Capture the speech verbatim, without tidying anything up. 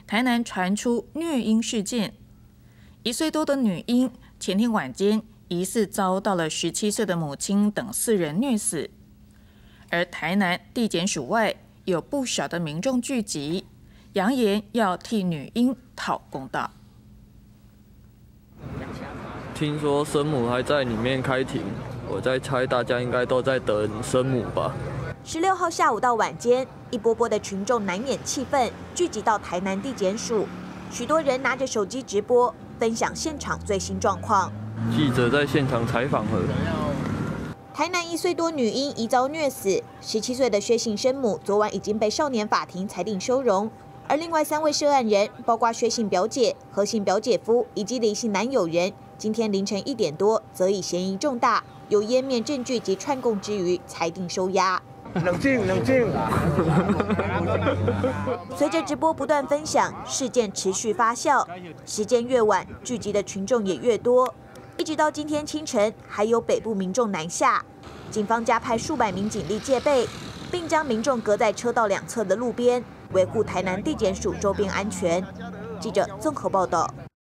台南传出虐婴事件，一岁多的女婴前天晚间疑似遭到了十七岁的母亲等四人虐死，而台南地检署外有不少的民众聚集，扬言要替女婴讨公道。 听说生母还在里面开庭，我在猜大家应该都在等生母吧。 十六号下午到晚间，一波波的群众难免气愤，聚集到台南地检署，许多人拿着手机直播，分享现场最新状况。 记者在现场采访了。 台南一岁多女婴疑遭虐死，十七岁的薛姓生母昨晚已经被少年法庭裁定收容，而另外三位涉案人，包括薛姓表姐、何姓表姐夫以及李姓男友人，今天凌晨一点多，则以嫌疑重大、有湮灭证据及串供之余，裁定收押。 冷静，冷静。 随着直播不断分享，事件持续发酵，时间越晚，聚集的群众也越多。一直到今天清晨，还有北部民众南下，警方加派数百名警力戒备，并将民众隔在车道两侧的路边，维护台南地检署周边安全。记者综合报道。